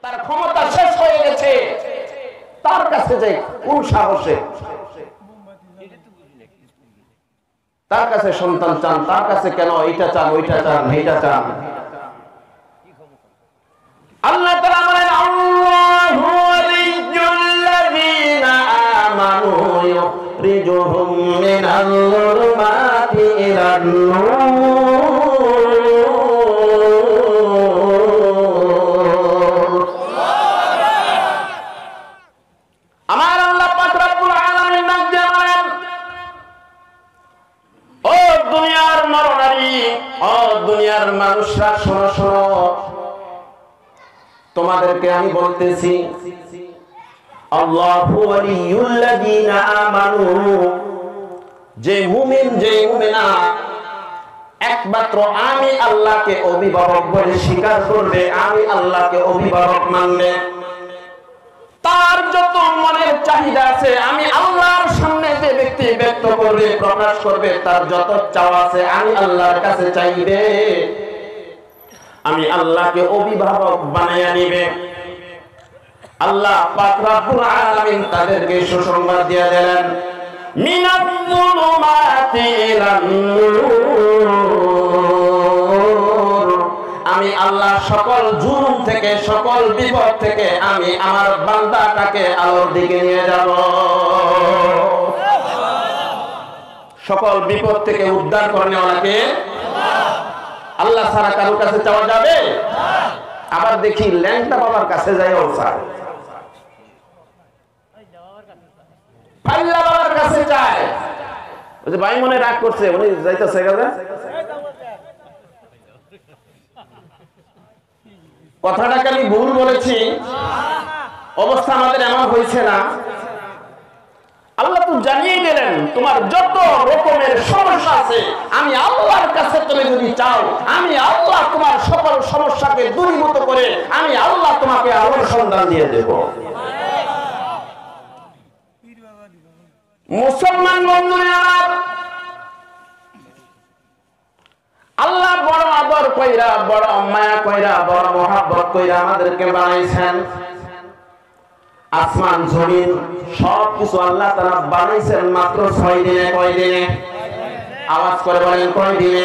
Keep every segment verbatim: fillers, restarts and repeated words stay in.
তার ক্ষমতা শেষ হয়ে গেছে, তার কাছে যে কোন সাহসে তার কাছে সন্তান চান, তার কাছে কেন এইটা চান, ওইটা চান, এইটা চান? আল্লাহ তাআলা বলেন আল্লাহু ওয়ালিয়্যুল্লাযীনা আমানু ইউখরিজুহুম মিনাল যুলুমাতি ইলান নূর। আমার আল্লাহ পাক রব্বুল আলামিন নাম দিয়ে বলেন, ও দুনিয়ার নরনারী, ও দুনিয়ার মানুষরা, শোনো শোনো, তোমাদেরকে আমি বলতেছি আল্লাহু ওয়ালিয়্যুল্লাযীনা আমানু, যে মুমিন, যে মুমিনা একমাত্র আমি আল্লাহকে অভিভাবক বলে স্বীকার করবে, আমি আল্লাহকে অভিভাবক মানবে, তার যত মনের চাহিদা আছে আমি আল্লাহর সামনে যে ব্যক্তি ব্যক্ত করবে, প্রকাশ করবে, তার যত চাওয়া আছে আমি আল্লাহর কাছে চাইবে, আমি আল্লাহকে অভিভাবক বানাইয়া নিবে। আল্লাহ পাক রব্বুল আলামিন তাদেরকে সুসংবাদ দিয়ে দিলেন, মিনাল যুলুমাতি ইলান নূর, আমি আল্লাহ সকল জুলুম থেকে, সকল বিপদ থেকে আমি আমার বান্দাটাকে আলোর দিকে নিয়ে যাব। সকল বিপদ থেকে উদ্ধার করনে ওনাকে আল্লাহ ছাড়া কারোর কাছে চাওয়া যাবে? আবার দেখি ল্যাংটা বাবার কাছে যাইও স্যার, ফাইল্লা বাবার কাছে চায়। ওই যে ভাই মনে রাগ করছে, উনি যাইতেছে গেলে কথাটাকে আমি ভুল বলেছি, অবস্থা আমাদের এমন হয়েছে না? আল্লাহ তো জানিয়ে দিলেন তোমার যত রকমের সমস্যা আছে আমি আল্লাহর কাছে তুমি যদি চাও, আমি আল্লাহ তোমার সকল সমস্যাকে দূরীভূত করে আমি আল্লাহ তোমাকে আলোর সন্ধান দিয়ে দেব। মুসলমান বন্ধুরা আমার, আল্লাহ বড় আদর কইরা, বড় মায়া কইরা, বড় মহব্বত কইরা আমাদেরকে বানাইছেন। আসমান জমিন সবকিছু আল্লাহ তাআলা বানাইছেন মাত্র ছয় দিনে। কয় দিনে? আওয়াজ করে বলেন, কয় দিনে?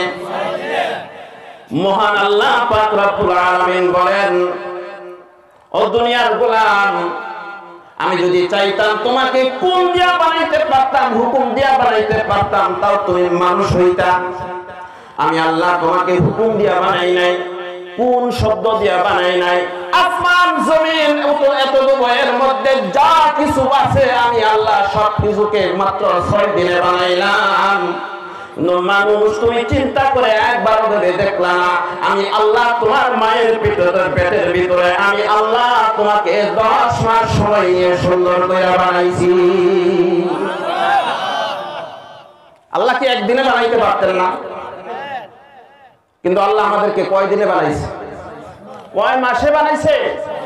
মহান আল্লাহ পাক রব্বুল আলামিন বলেন, ও দুনিয়ার গোলাম, আমি যদি চাইতাম তোমাকে কোন দিয়া বানাইতে পারতাম, হুকুম দিয়া বানাইতে পারতাম, তাও তুমি মানুষ হইতা। আমি আল্লাহ তোমাকে হুকুম দিয়া বানাই নাই, কোন শব্দ দিয়া বানাই নাই। আসমান জমিন এতটুকু এর মধ্যে যা কিছু আছে আমি আল্লাহ সব কিছুকে মাত্র ছয় দিনে বানাইলাম। মানুষ তুমি চিন্তা করে একবার ধরে দেখলা না, আমি আল্লাহ তোমার মায়ের পেটের পেটের ভিতরে আমি আল্লাহ তোমাকে দশ মাস সময় নিয়ে সুন্দর করে বানাইছি। আল্লাহ কি একদিনে বানাইতে পারতেন না? কিন্তু আল্লাহ আমাদেরকে কয় দিনে বানাইছে? কয় মাসে বানাইছে?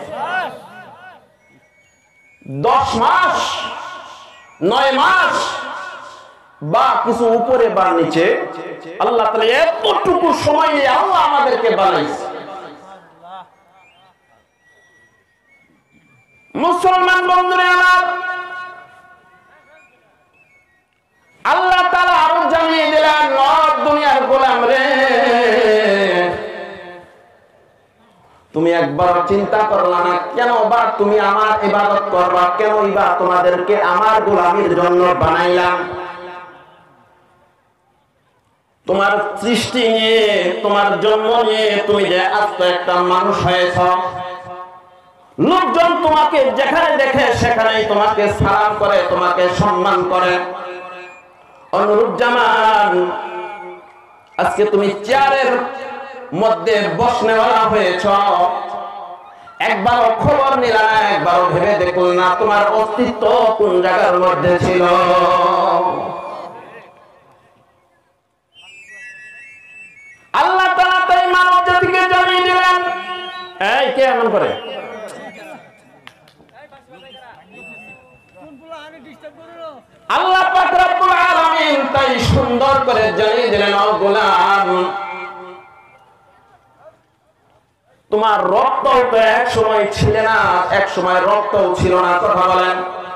দশ মাস, নয় মাস বা কিছু উপরে বা নিচে, আল্লাহ তাআলা এতটুকু সময় নিয়ে আল্লাহ আমাদেরকে বানাইছে। মুসলমান বন্ধুরা আমার, আল্লাহ তাআলা আরো জানিয়ে দিলেন, ও দুনিয়ার গোলাম রে, তুমি একবার চিন্তা করলা না কেন বা তুমি আমার ইবাদত করবা, কেন বা তোমাদেরকে আমার গোলামির জন্য বানাইলাম? তোমার সৃষ্টি নিয়ে, তোমার জন্ম নিয়ে তুমি যে আজকে একটা মানুষ হয়েছ, লোকজন তোমাকে যেখানে দেখে সেখানেই তোমাকে সালাম করে, তোমাকে সম্মান করে। অনুরূপ জামান, আজকে তুমি চেয়ারের মধ্যে বসনেওয়ালা হয়েছ, একবারও খবর নিলা না, একবারও ভেবে দেখল না তোমার অস্তিত্ব কোন জায়গার মধ্যে ছিল। আল্লাহ তাআলা তাই মানব জাতিকে জানিয়ে দিলেন। এই কে এমন করে? আল্লাহ পাক রব্বুল আলামিন তাই সুন্দর করে জানিয়ে দিলেন, ও গোলাম, তোমার রক্ত তো এক সময় ছিল না, এক সময় রক্তও ছিল না, কথা বলেন।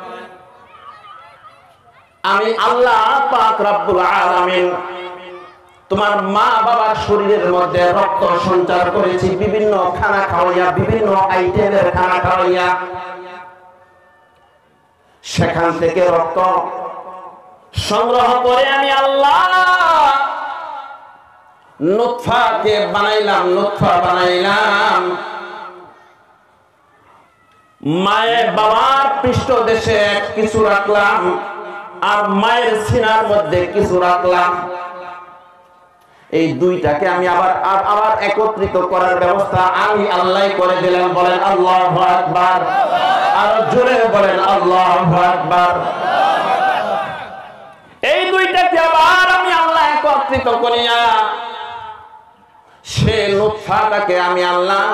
আমি আল্লাহ পাক রব্বুল আলামিন তোমার মা বাবার শরীরের মধ্যে রক্ত সঞ্চার করেছি, বিভিন্ন খানা খাওয়াইয়া, বিভিন্ন আইটেমের খানা খাওয়াইয়া, সেখান থেকে রক্ত সংগ্রহ করে আমি আল্লাহ নুতফাকে বানাইলাম, নুতফা বানাইলাম। মায়ের বাবার পৃষ্ঠদেশে কিছু রাখলাম, আর মায়ের সিনার মধ্যে কিছু রাখলাম। এই দুইটাকে আমি আবার আবার একত্রিত করার ব্যবস্থা আমি আল্লাহ করে দিলাম। বলেন আল্লাহু আকবার, আর জোরে বলেন আল্লাহু আকবার। এই দুইটাকে আবার আমি আল্লাহ একত্রিত করিয়া সে নুতফাটাকে আমি আল্লাহ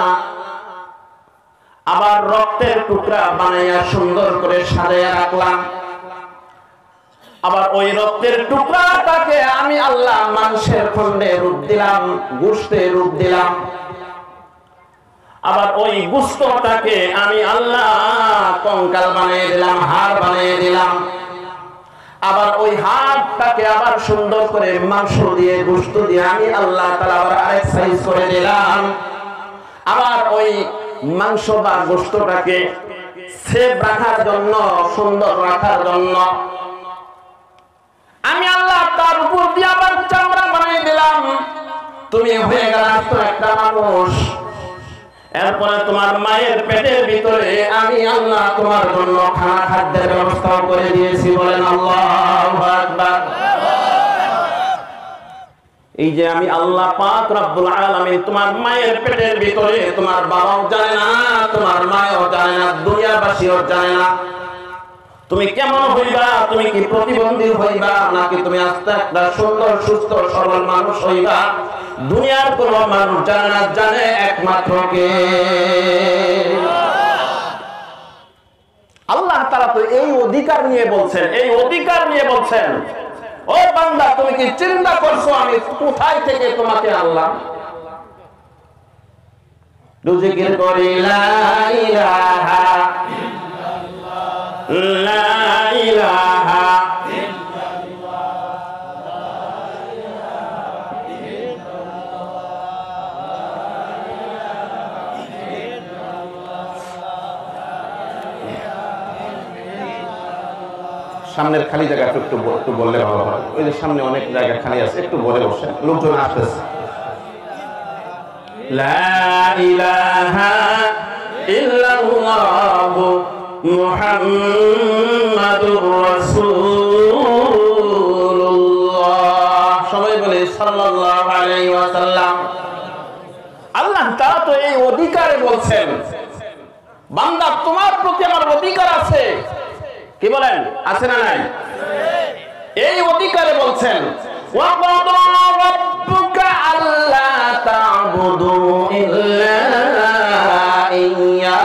আবার রক্তের টুকরা বানাইয়া সুন্দর করে সাজাইয়া রাখলাম। আবার ওই রক্তের টুকরাটাকে আমি আল্লাহ মাংসের খণ্ডে রূপ দিলাম, গোশতে রূপ দিলাম। আবার ওই গোশতটাকে আমি আল্লাহ কঙ্কাল বানিয়ে দিলাম, হাড় বানিয়ে দিলাম। আবার ওই হাড়টাকে আবার সুন্দর করে মাংস দিয়ে, গোশত দিয়ে আমি আল্লাহ তাআলা আবার আরেক সাইজ করে দিলাম। আবার ওই মাংস বা গোশতটাকে সেভ রাখার জন্য, সুন্দর রাখার জন্য আমি আল্লাহ তার উপর দিয়ে আবার চামড়া বানিয়ে দিলাম। তুমি হয়ে গেলে তো একটা মানুষ। এরপরে তোমার মায়ের পেটের ভিতরে আমি আল্লাহ তোমার জন্য খানা খাদ্যের ব্যবস্থা করে দিয়েছি। বলেন আল্লাহু আকবার। এই যে আমি আল্লাহ পাক রব্বুল আলামিন তোমার মায়ের পেটের ভিতরে, তোমার বাবাও জানে না, তোমার মাও জানে না, দুনিয়াবাসীও জানে না তুমি কেমন হইবা, তুমি কি প্রতিবন্ধী হইবা, নাকি তুমি আস্তে একটা সুন্দর সুস্থ সবল মানুষ হইবা, দুনিয়ার কোন মানুষ জানে না, জানে একমাত্র কে? আল্লাহ তাআলা তো এই অধিকার নিয়ে বলছেন, এই অধিকার নিয়ে বলছেন, ও বান্দা তুমি কি চিন্তা করছো আমি কোথায় থেকে তোমাকে আল্লাহ জিকির করি লা ইলাহা লা ইলাহা সামনের খালি জায়গা একটু একটু বললে ভালো হয়। ওই যে সামনে অনেক জায়গা খালি আছে, একটু বলে বসে, লোকজন আসতেছে। লা ইলাহা ইল্লাল্লাহু মুহাম্মাদুর রাসূলুল্লাহ। সবাই বলে সাল্লাল্লাহু আলাইহি ওয়াসাল্লাম। আল্লাহ তাআলা তো এই অধিকারে বলছেন, বান্দা তোমার প্রতি আমার অধিকার আছে। কি বলেন, আছে না নাই? এই অধিকারে বলছেন, ওয়া ক্বাদা রাব্বুকা আল্লা তা'বুদু ইল্লা ইয়্যা।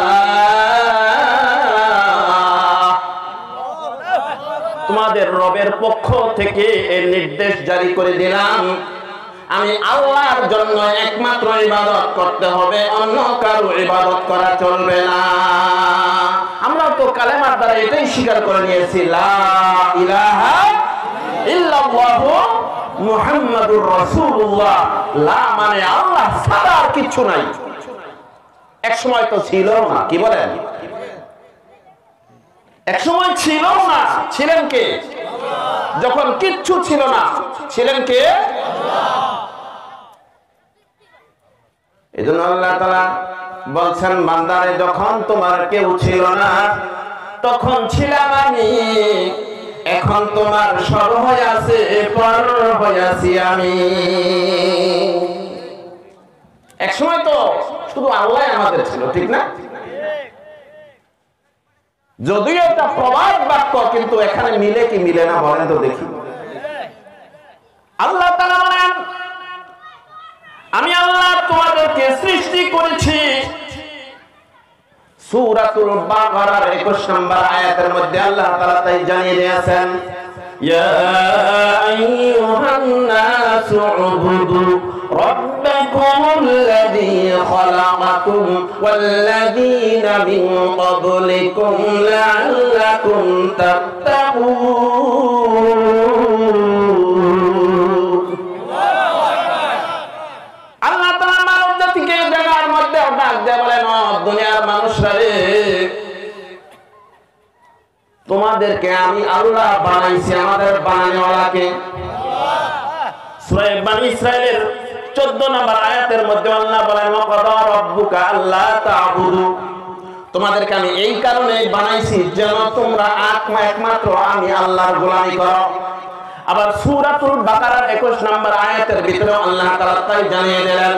তোমাদের রবের পক্ষ থেকে এই নির্দেশ জারি করে দিলাম, আমি আল্লাহর জন্য একমাত্র ইবাদত করতে হবে, অন্য কারো ইবাদত করা চলবে না। আমরা তো কালেমার দ্বারা এটাই স্বীকার করে নিয়েছি, লা ইলাহা ইল্লাল্লাহু মুহাম্মাদুর রাসূলুল্লাহ। লা মানে আল্লাহ ছাড়া আর কিছু নাই। এক সময় তো ছিল না, কি বলেন? এক সময় ছিল না, ছিলেন কে? যখন কিচ্ছু ছিল না, ছিলেন কে? এজন্য আল্লাহ তাআলা বলছেন, বান্দারে যখন তোমার কেউ ছিল না তখন ছিলাম আমি, এখন তোমার সব হয়ে আছে, পর হয়ে আছি আমি। এক সময় তো শুধু আল্লাহ আমাদের ছিল, ঠিক না? যদিও এটা প্রবাদ বাক্য, কিন্তু এখানে মিলে কি মিলে না বলেন তো দেখি। আল্লাহ তাআলা বলেন, আমি আল্লাহ তোমাদেরকে সৃষ্টি করেছি। সূরাতুল বাকারার একুশ নম্বর আয়াতের মধ্যে আল্লাহ তাআলা তাই জানিয়ে দিয়েছেন, ইয়া আইয়ুহান নাসু উবুদু রাব্বাকুমুল الذي خلقكم والذين من قبلكم لعلكم تتقون আল্লাহ তাআলা মানব জাতিকে জায়গার মধ্যে ডাক দিয়ে বলেন, ও দুনিয়ার মানুষরা রে, তোমাদেরকে আমি আল্লাহ বানাইছি। আমাদের বানানোওয়ালাকে সূরা বনী ইসরাঈলের চৌদ্দ নম্বর আয়াতের মধ্যে আল্লাহ বলেন, ওয়াকাদা রাব্বুকা আল্লা তা'বুদু, তোমাদেরকে আমি এই কারণে বানাইছি যেন তোমরা একমাত্র আমি আল্লাহর গোলামি করো। আবার সূরাতুল বাকারার একুশ নম্বর আয়াতের ভিতরে আল্লাহ তাআলা তাই জানিয়ে দিলেন,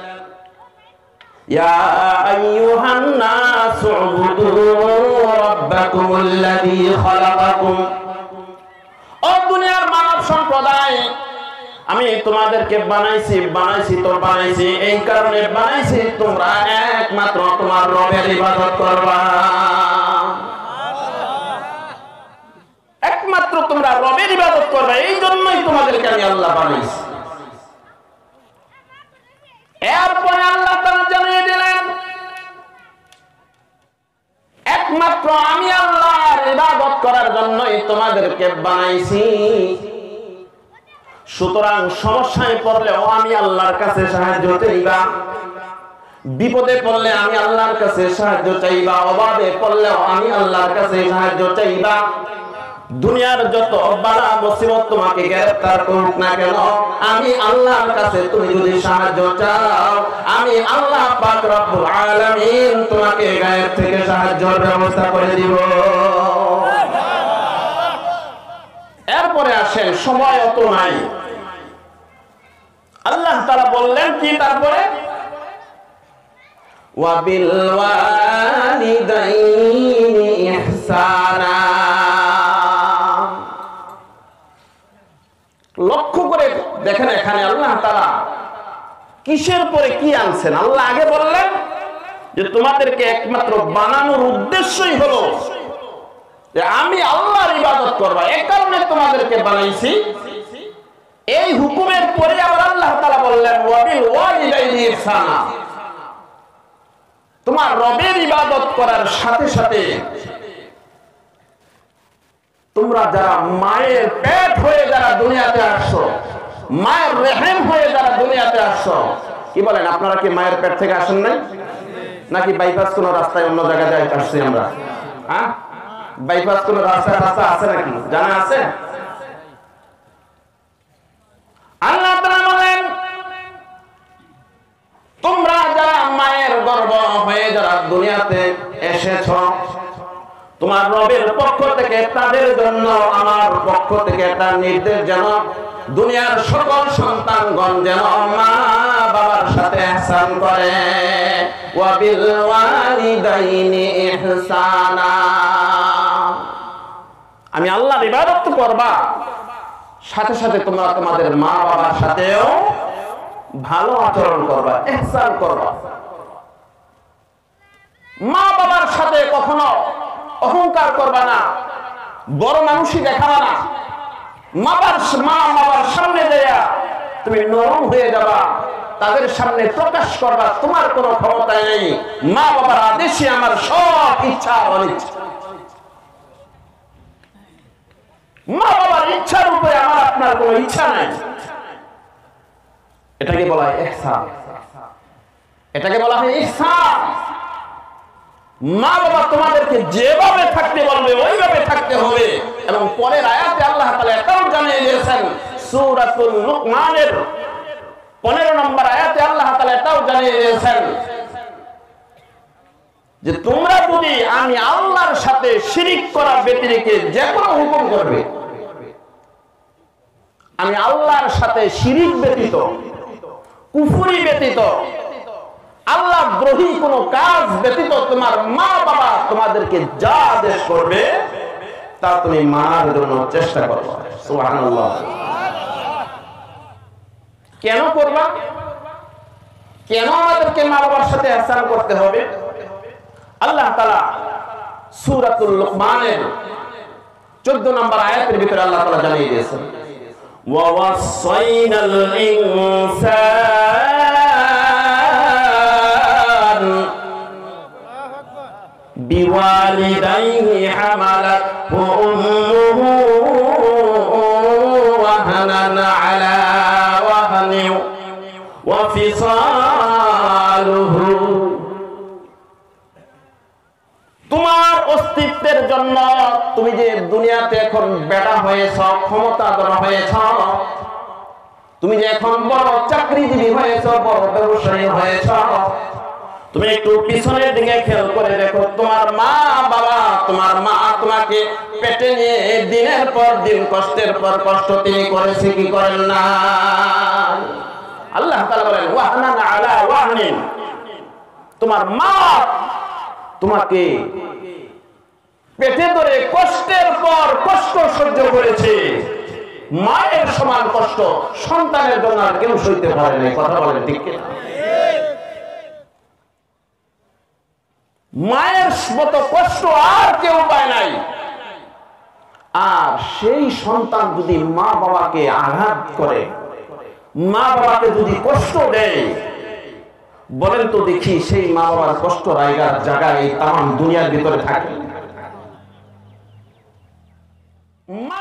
ইয়া আইয়ুহান নাসু উবুদু রাব্বাকুমুল্লাযী খালাকাকুম, ও দুনিয়ার মানব সম্প্রদায়, আমি তোমাদেরকে বানাইছি বানাইছি তো বানাইছি এই কারণে বানাইছি তোমরা একমাত্র তোমার রবের ইবাদত করবা, একমাত্র তোমরা রবের ইবাদত করবে, এই জন্যই তোমাদেরকে আমি আল্লাহ বানাইছি। এরপরে আল্লাহ তাআলা জানিয়ে দিলেন, একমাত্র আমি আল্লাহর ইবাদত করার জন্যই তোমাদেরকে বানাইছি। সুতরাং সমস্যায় পড়লেও আমি আল্লাহর কাছে সাহায্য চাইবা, বিপদে পড়লে আমি আল্লাহর কাছে সাহায্য চাইবা, অভাবে পড়লেও আমি আল্লাহর কাছে সাহায্য চাইবা। দুনিয়ার যত বালা মুসিবত তোমাকে গ্রেফতার করুক না কেন, আমি আল্লাহর কাছে তুমি যদি সাহায্য চাও, আমি আল্লাহ পাক রব্বুল আলামিন তোমাকে গায়েব থেকে সাহায্যের ব্যবস্থা করে দিব। এরপরে আসেন, সময় অত নাই, আল্লাহ তাআলা বললেন কি তারপরে, ওয়া বিল ওয়ালিদাইনি ইহসানা। লক্ষ্য করে দেখেন এখানে আল্লাহ তাআলা কিসের পরে কি আনছেন। আল্লাহ আগে বললেন যে তোমাদেরকে একমাত্র বানানোর উদ্দেশ্যই হলো যে আমি আল্লাহর ইবাদত করবা, এই কারণে তোমাদেরকে বানাইছি। এই হুকুমের পরে আবার আল্লাহ তাআলা বললেন, ওয়া বিল ওয়ালিদাইনি ইহসানা, তোমার রবের ইবাদত করার সাথে সাথে তোমরা যারা মায়ের পেট হয়ে যারা দুনিয়াতে আসছো, মায়ের রেহেম হয়ে যারা দুনিয়াতে আসছো, কি বলেন আপনারা কি মায়ের পেট থেকে আসেন নাই, নাকি বাইপাস কোন রাস্তায় অন্য জায়গায় যাই আসছি আমরা? হ্যাঁ, বাইপাস কোন রাস্তা রাস্তা আছে নাকি জানা আছে? আল্লাহ তাআলা বলেন, তোমরা যারা মায়ের গর্ভ হয়ে যারা দুনিয়াতে এসেছো, তোমার রবের পক্ষ থেকে তাদের জন্য আমার পক্ষ থেকে একটা নির্দেশ, যেন দুনিয়ার সকল সন্তানগণ যেন মা বাবার সাথে ইহসান করে। ওয়া বিল ওয়ালিদাইনি ইহসানা, আমি আল্লাহর ইবাদত করবা, সাথে সাথে তোমরা তোমাদের মা বাবার সাথেও ভালো আচরণ করবা, ইহসান করবা। মা বাবার সাথে কখনো অহংকার করবা না, বড় মানুষই দেখাবা না। মা বাবার সামনে দেয়া তুমি নরম হয়ে যাবা, তাদের সামনে প্রকাশ করবা তোমার কোনো ক্ষমতা নেই, মা বাবার আদেশে আমার সব ইচ্ছা অনিচ্ছা, মা বাবার ইচ্ছার উপরে আমার আপনার কোনো ইচ্ছা নাই। এটাকে বলা হয় ইহসান, এটাকে বলা হয় ইহসান। মা বাবা তোমাদেরকে যেভাবে থাকতে বলবে ওইভাবে থাকতে হবে। এবং পরের আয়াতে আল্লাহ তাআলা এটাও জানিয়ে দিয়েছেন, সূরাতুল লুকমানের পনেরো নম্বর আয়াতে আল্লাহ তাআলা এটাও জানিয়ে দিয়েছেন যে তোমরা যদি আমি আল্লাহর সাথে শিরিক করা ব্যতিরেকে যে কোনো হুকুম করবে, আমি আল্লাহর সাথে শিরিক ব্যতীত, কুফরি ব্যতীত, আল্লাহ দ্রোহী কোন কাজ ব্যতীত তোমার মা বাবা তোমাদেরকে যা আদেশ করবে তা তুমি মানার জন্য চেষ্টা করবে। সুবহানাল্লাহ। কেন করবা? কেন আমাদেরকে মা বাবার সাথে ইহসান করতে হবে? আল্লাহ তাআলা সূরাতুল লুকমানের চৌদ্দ নম্বর আয়াতের ভিতরে আল্লাহ তাআলা জানিয়ে দিয়েছেন, ওয়া ওয়াসাইনাল ইনসান বিওয়ালিদাইহি হামালাতহু উম্মুহু ওয়াহানান আলা ওয়াহনিন ওয়া ফিসালুহু। তোমার অস্তিত্বের জন্য তুমি যে দুনিয়াতে এখন বেটা হয়েছ, ক্ষমতাধর হয়েছ, তুমি যে এখন বড় চাকরিজীবী হয়েছ, বড় ব্যবসায়ী হয়েছ, তুমি একটু পিছনের দিকে খেয়াল করে দেখো, তোমার মা বাবা, তোমার মা তোমাকে পেটে নিয়ে দিনের পর দিন কষ্টের পর কষ্ট তিনি করেছে কি করেন না? আল্লাহ তাআলা বলেন ওয়াহনান আলা ওয়াহনিন, তোমার মা তোমাকে পেটে ধরে কষ্টের পর কষ্ট সহ্য করেছে। মায়ের সমান কষ্ট সন্তানের জন্য আর কেউ সইতে পারে না। কথা বলেন ঠিক কিনা? মায়ের মতো কষ্ট আর কেউ পায় নাই। আর সেই সন্তান যদি মা বাবাকে আঘাত করে, মা বাবাকে যদি কষ্ট দেয়, বলেন তো দেখি সেই মা বাবার কষ্ট রায়গার জায়গায় এই তাম দুনিয়ার ভিতরে থাকে? মা